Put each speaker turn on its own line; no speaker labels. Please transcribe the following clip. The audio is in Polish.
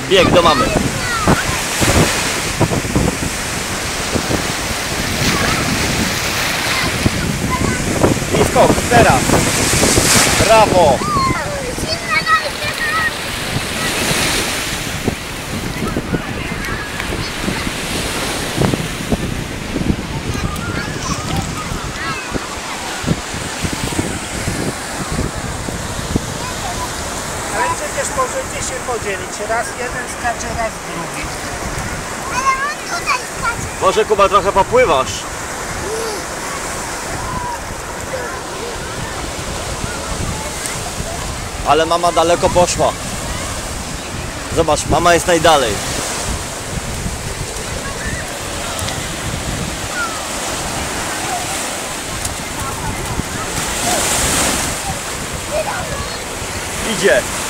Bieg do mamy. I skok, teraz. Brawo.
Ale przecież możecie się podzielić. Raz jeden skacze, raz drugi.
Ale on tutaj skacze.
Może Kuba trochę popływasz. Ale mama daleko poszła. Zobacz, mama jest najdalej. Idzie.